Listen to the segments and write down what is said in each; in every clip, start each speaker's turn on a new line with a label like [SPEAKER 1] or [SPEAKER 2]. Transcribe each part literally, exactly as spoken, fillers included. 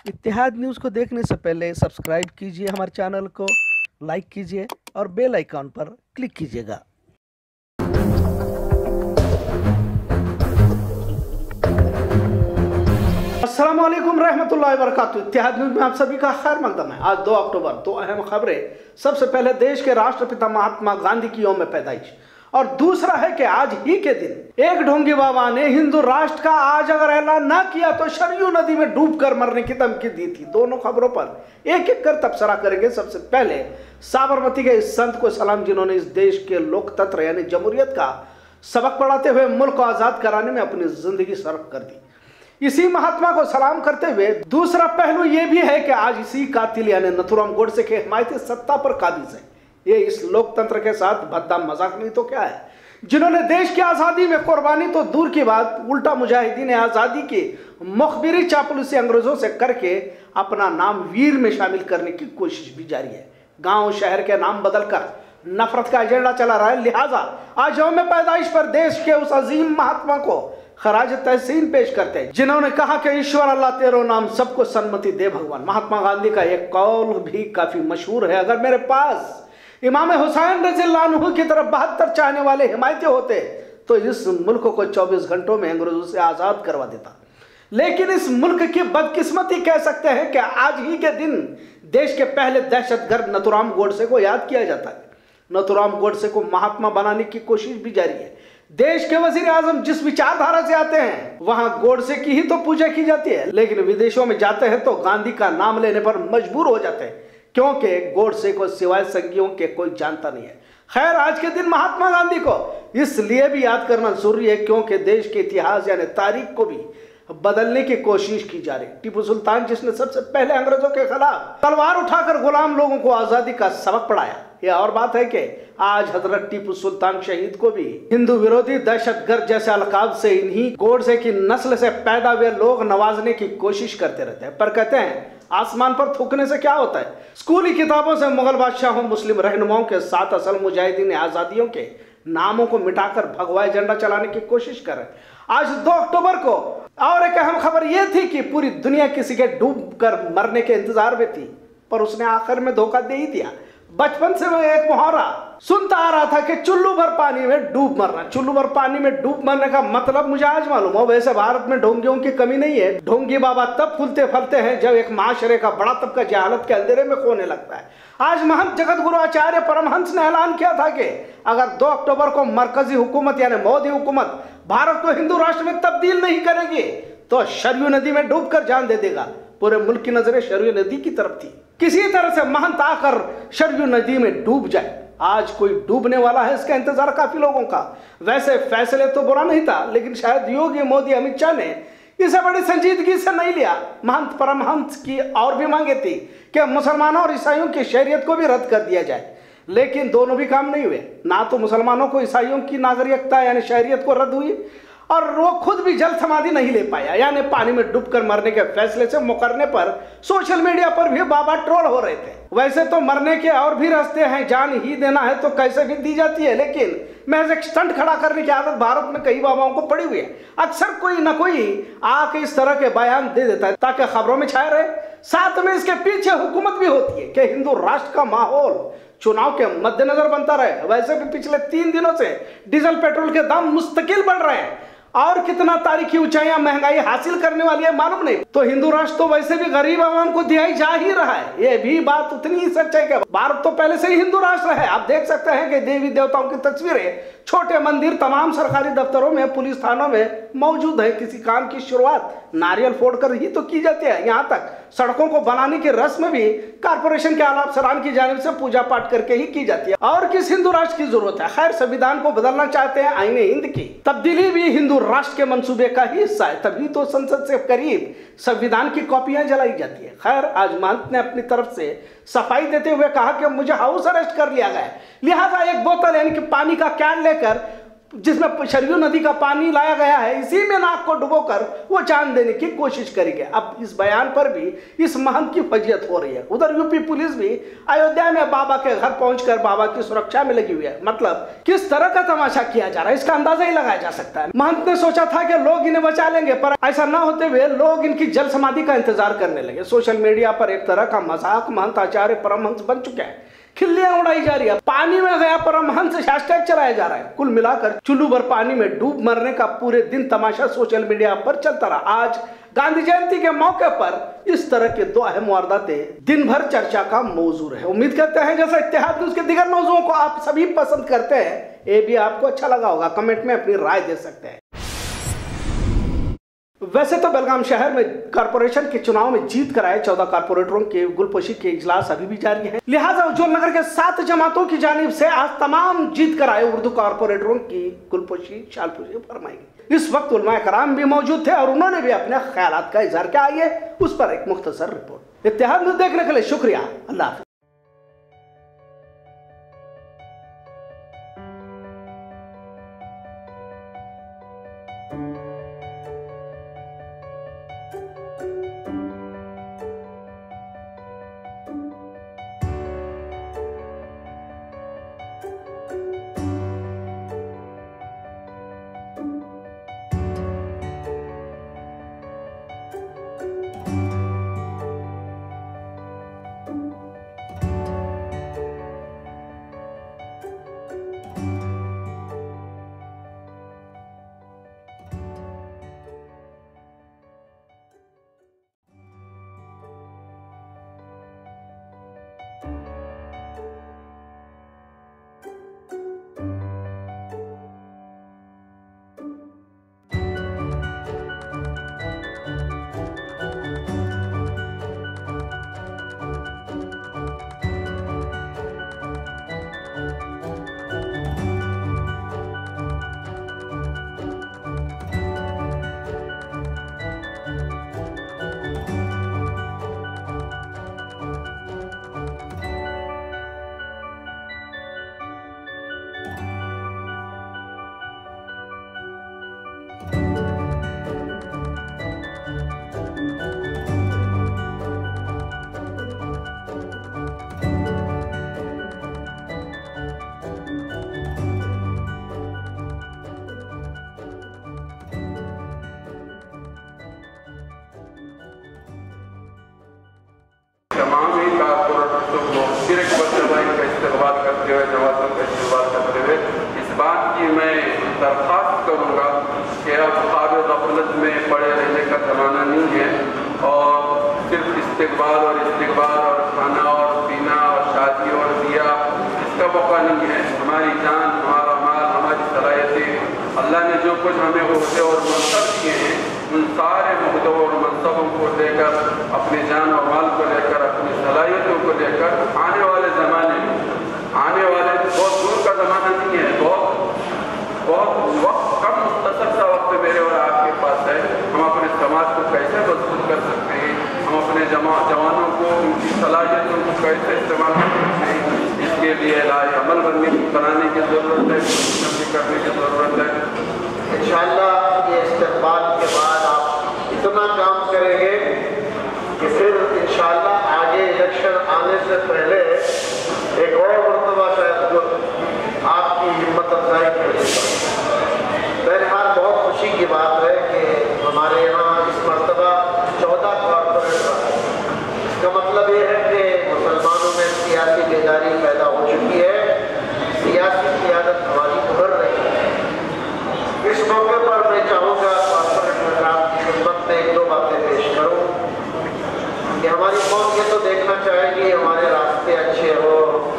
[SPEAKER 1] इत्तेहाद news को देखने से पहले सब्सक्राइब कीजिए हमारे चैनल को, लाइक कीजिए और बेल आइकॉन पर क्लिक कीजिएगा। अस्सलाम वालेकुम रहमतुल्लाहि व बरकातुहू। इत्तेहाद न्यूज़ में आप सभी का खैर मकदम है। आज दो अक्टूबर, दो अहम खबरें। सबसे पहले देश के राष्ट्रपिता महात्मा गांधी की यौम पैदाइश, और दूसरा है कि आज ही के दिन एक ढोंगी बाबा ने हिंदू राष्ट्र का आज अगर ऐलान ना किया तो सरयू नदी में डूबकर मरने की धमकी दी थी। दोनों खबरों पर एक एक कर तबसरा करेंगे। सबसे पहले साबरमती के इस संत को सलाम, जिन्होंने इस देश के लोकतंत्र यानी जमहूरियत का सबक पढ़ाते हुए मुल्क को आजाद कराने में अपनी जिंदगी सर्फ कर दी। इसी महात्मा को सलाम करते हुए दूसरा पहलू यह भी है कि आज इसी कातिल यानी नथुराम गोडसे के हिमायती सत्ता पर काबिज है। ये इस लोकतंत्र के साथ भद्दा मजाक नहीं तो क्या है, जिन्होंने देश की आजादी में कुर्बानी तो दूर की बात, उल्टा मुजाहिदीन आजादी की मुखबिरी चापलूसी अंग्रेजों से करके अपना नाम वीर में शामिल करने की कोशिश भी जारी है। गांव शहर के नाम बदलकर नफरत का एजेंडा चला रहा है। लिहाजा आज यौम पैदाइश पर देश के उस अजीम महात्मा को खराज तहसीन पेश करते हैं, जिन्होंने कहा कि ईश्वर अल्लाह तेरो नाम सबको सन्मति दे भगवान। महात्मा गांधी का एक कौल भी काफी मशहूर है, अगर मेरे पास इमाम हुसैन रज़ियल्लाहु अन्हु की तरफ बहत्तर चाहने वाले हिमायती होते तो इस मुल्क को चौबीस घंटों में अंग्रेजों से आजाद करवा देता। लेकिन इस मुल्क की बदकिस्मती कह सकते हैं कि आज ही के दिन देश के पहले दहशतगर्द नथुराम गोडसे को याद किया जाता है। नथुराम गोडसे को महात्मा बनाने की कोशिश भी जारी है। देश के वजीर आजम जिस विचारधारा से आते हैं वहां गोडसे की ही तो पूजा की जाती है, लेकिन विदेशों में जाते हैं तो गांधी का नाम लेने पर मजबूर हो जाते हैं, क्योंकि गोडसे को सिवाय संगियों के कोई जानता नहीं है। खैर, आज के दिन महात्मा गांधी को इसलिए भी याद करना जरूरी है क्योंकि देश के इतिहास यानी तारीख को भी बदलने की कोशिश की जा रही। टीपू सुल्तान, जिसने सबसे पहले अंग्रेजों के खिलाफ तलवार उठाकर गुलाम लोगों को आजादी का सबक पढ़ाया, यह और बात है कि आज हजरत टीपू सुल्तान शहीद को भी हिंदू विरोधी दहशतगर्द जैसे अलकाब से इन्हीं गोडसे की नस्ल से पैदा हुए लोग नवाजने की कोशिश करते रहते हैं। पर कहते हैं आसमान पर थूकने से क्या होता है। स्कूली किताबों से मुगल बादशाहों, मुस्लिम रहनुमाओं के साथ असल मुजाहिदीन आजादियों के नामों को मिटाकर भगवा एजेंडा चलाने की कोशिश कर रहे हैं। आज दो अक्टूबर को और एक अहम खबर यह थी कि पूरी दुनिया किसी के डूब कर मरने के इंतजार में थी, पर उसने आखिर में धोखा दे ही दिया। बचपन से मैं एक मुहावरा सुनता आ रहा था कि चुल्लू भर पानी में डूब मरना। चुल्लू भर पानी में डूब मरने का मतलब मुझे आज मालूम हो। वैसे भारत में ढोंगियों की कमी नहीं है। ढोंगी बाबा तब फूलते फलते हैं जब एक माशरे का बड़ा तबका जहालत के अंधेरे में खोने लगता है। आज महंत जगत गुरु आचार्य परमहंस ने ऐलान किया था कि अगर दो अक्टूबर को मरकजी हुकूमत यानी मोदी हुकूमत भारत को हिंदू राष्ट्र में तब्दील नहीं करेगी तो सरयू नदी में डूबकर जान दे देगा। पूरे मुल्क की नजरें सरयू नदी की तरफ थी। किसी तरह से महंत आकर सरयू नदी में डूब जाए। आज कोई डूबने वाला है, इसका इंतजार काफी लोगों का। वैसे फैसले तो बुरा नहीं था, लेकिन शायद योगी, मोदी, अमित शाह ने इसे बड़ी संजीदगी से नहीं लिया। महंत परमहंस की और भी मांगे थी कि मुसलमानों और ईसाइयों की शरीयत को भी रद्द कर दिया जाए, लेकिन दोनों भी काम नहीं हुए। ना तो मुसलमानों को ईसाइयों की नागरिकता यानी शरीयत को रद्द हुई, और वो खुद भी जल समाधि नहीं ले पाया, यानी पानी में डूबकर मरने के फैसले से मुकरने पर सोशल मीडिया पर भी बाबा ट्रोल हो रहे थे। वैसे तो मरने के और भी रास्ते हैं, जान ही देना है तो कैसे भी दी जाती है, लेकिन महज एक स्टंट खड़ा करने की आदत भारत में कई बाबाओं को पड़ी हुई है। अक्सर कोई ना कोई आके इस तरह के बयान दे देता है ताकि खबरों में छाए रहे। साथ में इसके पीछे हुकूमत भी होती है कि हिंदू राष्ट्र का माहौल चुनाव के मद्देनजर बनता रहे। वैसे भी पिछले तीन दिनों से डीजल पेट्रोल के दाम मुस्तकिल बढ़ रहे हैं, और कितना तारीखी ऊंचाइयां महंगाई हासिल करने वाली है मालूम नहीं। तो हिंदू राष्ट्र तो वैसे भी गरीब आवाम को दिया जा ही रहा है। ये भी बात उतनी ही सच है कि भारत तो पहले से ही हिंदू राष्ट्र है। आप देख सकते हैं कि देवी देवताओं की तस्वीरें, छोटे मंदिर तमाम सरकारी दफ्तरों में, पुलिस थानों में मौजूद है। किसी काम की शुरुआत नारियल फोड़कर ही तो की जाती है। यहाँ तक सड़कों को बनाने की रस्म भी कारपोरेशन के आला अफसरान की जानिब से पूजा पाठ करके ही की जाती है। और किस हिंदू राष्ट्र की जरूरत है। खैर, संविधान को बदलना चाहते हैं, आईने हिंद की तब्दीली भी हिंदू राष्ट्र के मंसूबे का ही हिस्सा है, तभी तो संसद से करीब संविधान की कॉपियां जलाई जाती है। खैर, आज महंत ने अपनी तरफ से सफाई देते हुए कहा कि मुझे हाउस अरेस्ट कर लिया गया, लिहाजा एक बोतल यानी कि पानी का कैन लेकर जिसमें सरयू नदी का पानी लाया गया है, इसी में नाक को डुबोकर वो चांद देने की कोशिश करेंगे। अब इस बयान पर भी इस महंत की फजीयत हो रही है। उधर यूपी पुलिस भी अयोध्या में बाबा के घर पहुंचकर बाबा की सुरक्षा में लगी हुई है। मतलब किस तरह का तमाशा किया जा रहा है इसका अंदाजा ही लगाया जा सकता है। महंत ने सोचा था कि लोग इन्हें बचा लेंगे, पर ऐसा न होते हुए लोग इनकी जल समाधि का इंतजार करने लगे। सोशल मीडिया पर एक तरह का मजाक महंत आचार्य परमहंस बन चुके हैं। खिल्लियां उड़ाई जा रही है, पानी में गया परमहंस हैशटैग चलाया जा रहा है। कुल मिलाकर चुल्लू भर पानी में डूब मरने का पूरे दिन तमाशा सोशल मीडिया पर चलता रहा। आज गांधी जयंती के मौके पर इस तरह के दो अहम वारदातें दिन भर चर्चा का मौजू है। उम्मीद करते हैं जैसा इत्तेहाद न्यूज़ के दिगर मौजुओं को आप सभी पसंद करते हैं, ये भी आपको अच्छा लगा होगा। कमेंट में अपनी राय दे सकते हैं। वैसे तो बेलगाम शहर में कारपोरेशन के चुनाव में जीत कर आए चौदह कारपोरेटरों के गुलपोशी के इजलास अभी भी जारी है। लिहाजा उज्जवल नगर के सात जमातों की जानिब से आज तमाम जीत कर आए उर्दू कारपोरेटरों की गुलपोशी शालपोशी फरमाएगी। इस वक्त उलमाए कराम भी मौजूद थे और उन्होंने भी अपने ख्यालात का इजहार किया। आइए उस पर एक मुख्तसर रिपोर्ट। इत्तेहाद न्यूज़ देखने के लिए शुक्रिया। अल्लाह हाफ़िज़।
[SPEAKER 2] तमाम ही कारपोरेटरों को फिर एक मरतबा इनका इस्तेमाल करते हुए जवाबों का इस्तेमाल करते हुए इस बात की मैं दरख्वास्त करूँगा कि अब ख्वाब गफलत में पड़े रहने का ज़माना नहीं है और सिर्फ इस्तेकबाल और इस्तेकबाल और खाना और पीना और शादी और दिया इसका मौका नहीं है। हमारी जान, हमारा माल, हमारी सलाहियतें, अल्लाह ने जो कुछ हमें ओहदे और मनसब दिए हैं उन सारे ओहदों और मनसबों को लेकर, अपनी जान और माल को लेकर, अपनी सलाहियतों को लेकर आने वाले ज़माने में, आने वाले बहुत दूर का ज़माना नहीं है, बहुत बहुत वक्त कम मुख्तसर सा वक्त मेरे और आपके पास है। हम अपने समाज को कैसे मजबूत कर सकते हैं, हम अपने जमा जवानों को उनकी सलाहियतों को कैसे इस्तेमाल कर सकते हैं, इसके लिए लाए अमल बनने बनाने की ज़रूरत है, करने की ज़रूरत है।
[SPEAKER 3] इंशाअल्लाह ये इस्तेमाल के बाद आप इतना काम करेंगे कि फिर इंशाअल्लाह आगे इलेक्शन आने से पहले एक और मरतबा शायद जो आपकी हिम्मत अफजाई करेगा। बहरहाल बहुत खुशी की बात है कि हमारे यहाँ इस मरतबा चौदह कॉर्पोरेटर, इसका मतलब ये है कि मुसलमानों में सियासी बेदारी पैदा हो चुकी है, सियासी क़ियादत हमारी उभर रही है। इस मौके पर मैं चाहूँगा कॉर्पोरेट निज़ाम की खिदमत में एक दो बातें पेश करूँ कि हमारी कौम ये तो देखना चाहेगी हमारे रास्ते अच्छे हो,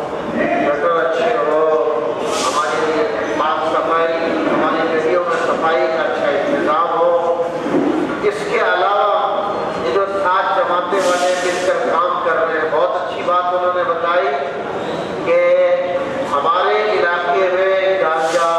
[SPEAKER 3] गटर अच्छे हो, हमारी साफ सफाई, हमारी गलियों में सफाई का अच्छा इंतज़ाम हो। इसके अलावा ये जो सात जमाते वाले मिलकर काम कर रहे हैं, बहुत अच्छी बात उन्होंने बताई कि हमारे इलाके में गांजा,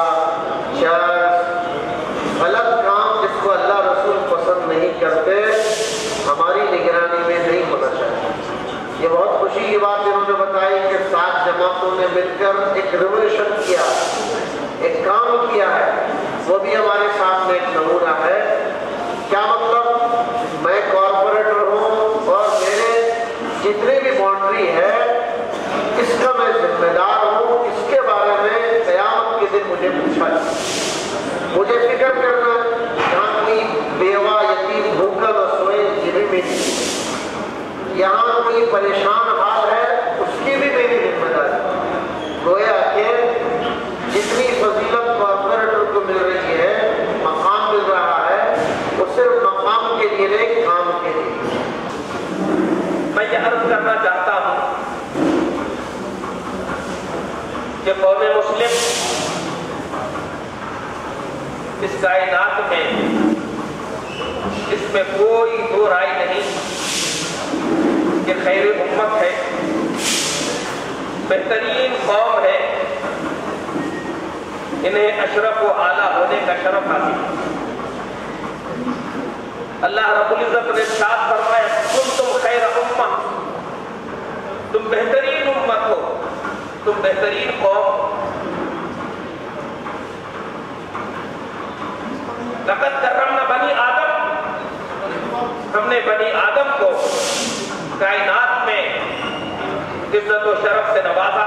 [SPEAKER 3] चरस, गलत काम जिसको अल्लाह रसूल पसंद नहीं करते, हमारी निगरानी में नहीं होना चाहिए। ये बहुत खुशी की बात इन्होंने बताई कि सात जमातों ने मिलकर एक रिवोल्यूशन किया एक काम किया है, वो भी हमारे सामने एक नमूना है। क्या मतलब, मैं कॉर्पोरेटर हूँ और मेरे जितनी भी बाउंड्री है इसका मैं जिम्मेदार हूँ, इसके बारे में क़यामत के दिन मुझे पूछा है। मुझे फिक्र करना, यहाँ कोई बेवा यतीम भूखा न सोए जिन्हें मेरी, यहाँ कोई परेशान हाल है उसकी भी मेरी जिम्मेदारी। गोया कि जितनी फजीलत कॉर्पोरेटर को मिल रही है, मकाम मिल रहा है, वो सिर्फ मकाम के लिए नहीं, काम के लिए।
[SPEAKER 4] मैं ये अर्ज करना चाहता हूँ कि कौमे मुस्लिम इस कायनात में, इसमें कोई दो राय नहीं कि खैर उम्मत है, बेहतरीन कौम है, इन्हें अशरफ व आला होने का शरफ हासिल है। अल्लाह रब्बुल इज्जत ने इरशाद फरमाया, तुम तुम खैर उम्मा, तुम बेहतरीन उम्मत हो, तुम बेहतरीन कौम। लक़द कररमना बनी आदम, हमने बनी आदम को कायनात में इज्जत और शरफ से नवाजा,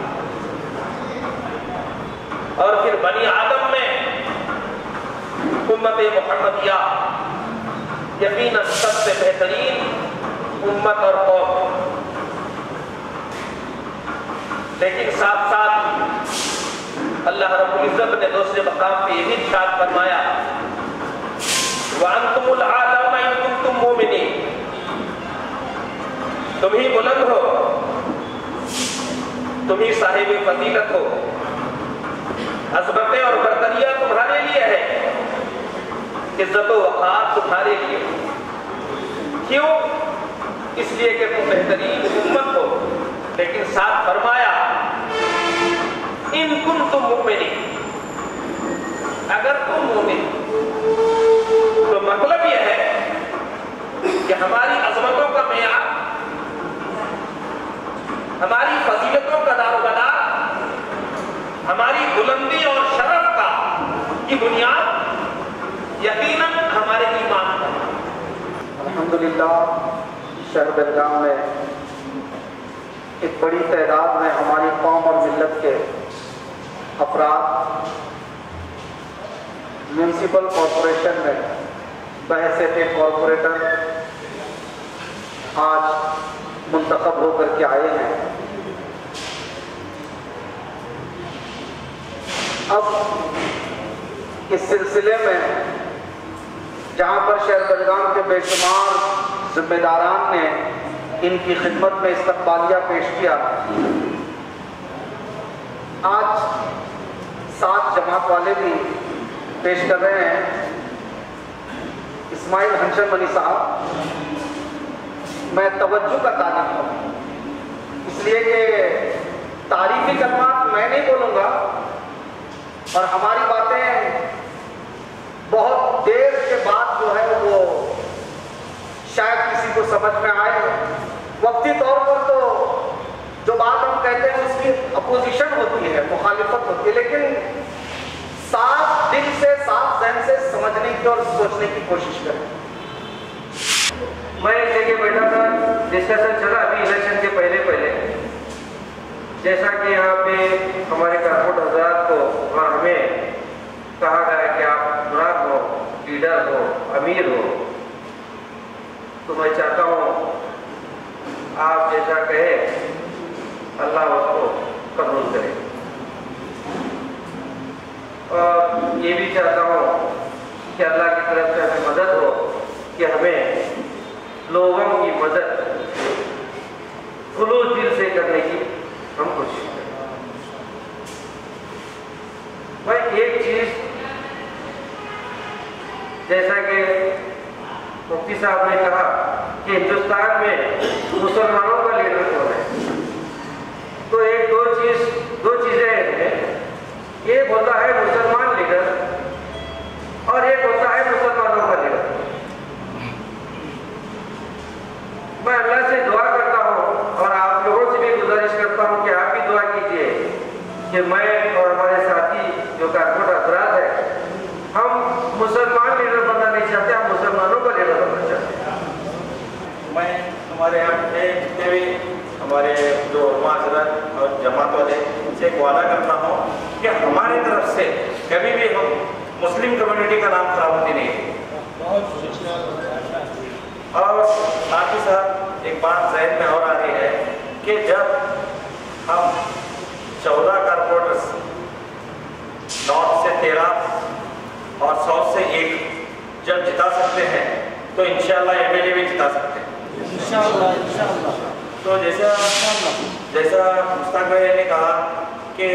[SPEAKER 4] और फिर बनी आदम में उम्मत मुहम्मदिया यकीनन सबसे बेहतरीन उम्मत और कौम। लेकिन साथ साथ अल्लाह रब्बुल इज्जत ने दूसरे मकाम पे ये भी इरशाद फरमाया, व अंतुमुल आलौना इन कुंतुम मोमिनीन, तुम ही बुलंद हो, तुम ही साहिब फजीलत हो, अज़मतें और बरतरिया तुम्हारे लिए है, इज्जत व वक़ार तुम्हारे लिए। क्यों? इसलिए कि तुम बेहतरीन उम्मत हो। लेकिन साथ फरमाया, इन कुंतुम मुमिनीन, अगर तुम मोमिन, तो मतलब यह है कि हमारी अजमतों का मेयार, हमारी फजीलतों का दारोमदार, हमारी बुलंदी और शरफ का की बुनियाद यकीनन हमारे ईमान है।
[SPEAKER 5] अल्हम्दुलिल्लाह, शहर बेलगाम में एक बड़ी तादाद में हमारी कौम और मिल्लत के अफराद म्यूनसिपल कॉरपोरेशन में बहैसियत कॉरपोरेटर आज मुंतखब होकर के आए हैं। अब इस सिलसिले में जहाँ पर शहर बेलगाम के बेशुमार जिम्मेदारान ने इनकी खिदमत में इस्तकबालिया पेश किया, आज सात जमात वाले भी पेश कर रहे हैं। इस्माइल हंशन मनी साहब, मैं तवज्जो का तारीफ हूँ, इसलिए कि तारीफी कलमात मैं नहीं बोलूँगा और हमारी बातें बहुत देर के बाद जो है वो शायद किसी को समझ में आए। वक्ती तौर पर तो जो बात हम कहते हैं उसकी अपोजिशन होती है, मुखालिफत होती है, लेकिन साफ दिल से, साफ जहन से समझने की और सोचने की कोशिश करें।
[SPEAKER 4] मैं एक जगह बैठा था, डिस्कशन चला अभी इलेक्शन के पहले पहले, जैसा कि यहाँ पे हमारे कारपोरेट हजरात को और हमें कहा गया कि आप मुराद हो, लीडर हो, अमीर हो, तो मैं चाहता हूँ आप जैसा कहे अल्लाह उसको कबूल करे, और ये भी चाहता हूँ कि अल्लाह की तरफ से हमें मदद हो कि हमें लोगों की मदद खुलूस दिल से करने की हम कोशिश करें। भाई एक चीज, जैसा कि मुफ्ती साहब ने कहा कि हिंदुस्तान में मुसलमानों का लीडर कौन है, तो एक दो चीज दो चीजें हैं। एक होता है मुसलमान लीडर और एक होता है मुसलमानों का लीडर। मैं अल्लाह से दुआ करता हूँ और आप लोगों से भी गुजारिश करता हूँ कि आप भी दुआ कीजिए कि मैं और हमारे साथी जो
[SPEAKER 6] हमारे यहाँ पे जितने भी हमारे जो उलमा हज़रत और जमात वाले से एक वादा करता हूँ कि हमारी तरफ से कभी भी हम मुस्लिम कम्युनिटी का नाम खराब होती नहीं है। और साथ ही साथ एक बात जहन में और आ रही है कि जब हम चौदह कारपोरेटर्स नॉर्थ से तेरह और साउथ से एक जब जिता सकते हैं तो इंशाल्लाह एमएलए भी जिता सकते हैं इंशाल्लाह इंशाल्लाह। तो जैसा जैसा मुश्ताक भाई ने कहा कि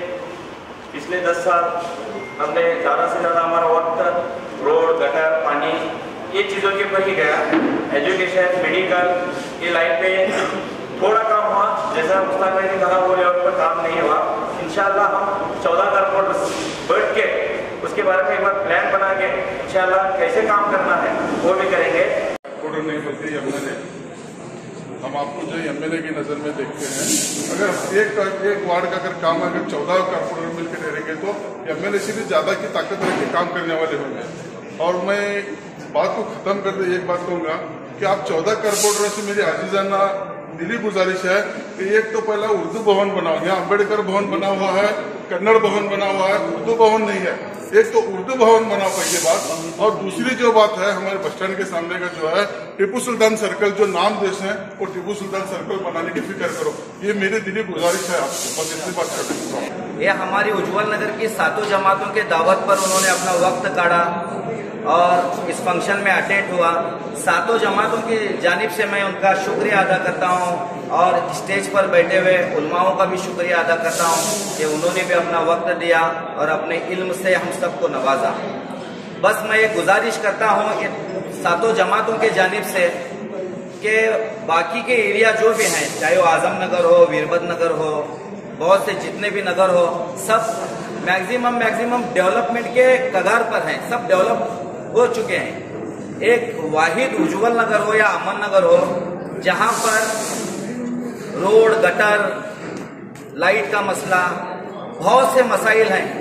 [SPEAKER 6] पिछले दस साल हमने ज़्यादा से ज़्यादा हमारा वक्त रोड गटर पानी ये चीज़ों के ऊपर ही गया। एजुकेशन मेडिकल ये लाइन पे थोड़ा काम हुआ, जैसा मुश्ताक भाई ने कहा वो लेवल पर काम नहीं हुआ। इंशाल्लाह हम चौदह कारपोरेटर्स बैठ के उसके बारे में एक बार प्लान बना के इंशाल्लाह कैसे काम करना है वो भी करेंगे।
[SPEAKER 7] नहीं बल्कि एमएलए हम आपको जो एमएलए की नज़र में देखते हैं, अगर एक एक वार्ड का अगर काम अगर चौदह कारपोरेटर मिलकर ठहरेंगे तो एमएलए से भी ज्यादा की ताकत रख के काम करने वाले होंगे। और मैं बात को खत्म करते एक बात कहूंगा कि आप चौदह कारपोरेटर से मेरी आजीजाना दिली गुजारिश है कि एक तो पहला उर्दू भवन बनाओ, यहाँ अम्बेडकर भवन बना हुआ है, कन्नड़ भवन बना हुआ है, उर्दू भवन नहीं है। एक तो उर्दू भवन बनाओ पहली बात, और दूसरी जो बात है हमारे बस स्टैंड के सामने का जो है टीपू सुल्तान सर्कल जो नाम देश है वो टीपू सुल्तान सर्कल बनाने की फिक्र करो। ये मेरी दिली गुजारिश है आपको, बस इतनी बात कर सकता हूँ।
[SPEAKER 5] ये हमारी उज्जवल नगर की सातों जमातों के दावत पर उन्होंने अपना वक्त काढ़ा और इस फंक्शन में अटेंड हुआ। सातों जमातों की जानिब से मैं उनका शुक्रिया अदा करता हूँ और स्टेज पर बैठे हुए उलमाओं का भी शुक्रिया अदा करता हूँ कि उन्होंने भी अपना वक्त दिया और अपने इल्म से हम सबको नवाजा। बस मैं ये गुजारिश करता हूँ कि सातों जमातों के जानिब से कि बाकी के एरिया जो भी हैं, चाहे वो आजम नगर हो, वीरभद्र नगर हो, बहुत से जितने भी नगर हो, सब मैक्सिमम मैक्सिमम डेवलपमेंट के कगार पर हैं, सब डेवलप हो चुके हैं। एक वाहिद उज्जवल नगर हो या अमन नगर हो जहां पर रोड गटर लाइट का मसला बहुत से मसाइल हैं